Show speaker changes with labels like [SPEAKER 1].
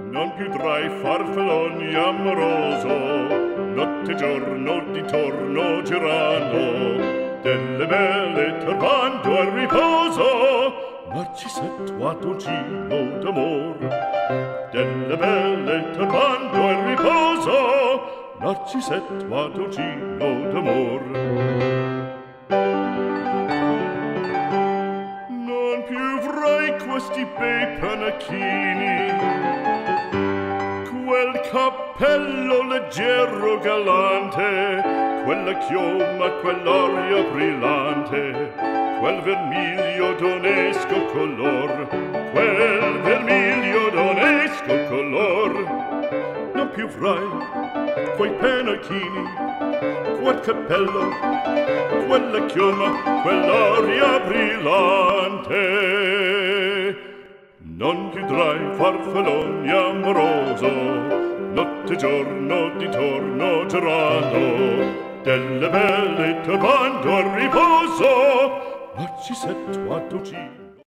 [SPEAKER 1] Non più tra i farfalloni amoroso, notte e giorno di torno girando, delle belle turbando al riposo, Narcisetto Adoncino d'amor. Delle belle turbando al riposo, Narcisetto Adoncino d'amor. Non più avrai questi bei panacchini, quel cappello leggero galante, quella chioma, quell'aria brillante, quel vermiglio d'onesco color, quel vermiglio d'onesco color. Non più avrai quei panacchini, quel cappello, quella chioma, quell'aria brillante. Non più tra i farfalloni amoroso, notte e giorno di torno girando, delle belle turbando al riposo, Narcisetto Adoncino.